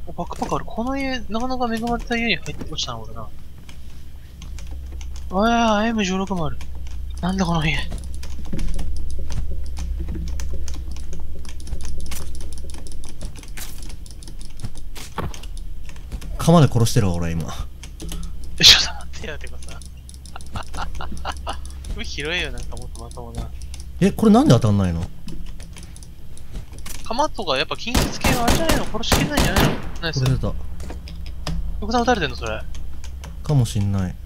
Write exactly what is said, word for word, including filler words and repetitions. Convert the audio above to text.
お、バックパックある。この家、なかなか恵まれた家に入って落ちたな、俺な。ああ、エムじゅうろく もある。なんだこの家。 鎌で殺してるわ、俺今。 え、ちょっと待ってよ、てかさ。海広いよ、なんかもっとまともな。 え、これなんで当たんないの？ 鎌とかやっぱ近接系はあれじゃないの？殺しきれないんじゃないの？ナイス。 これ出た。 横さん撃たれてんのそれ。 かもしんない。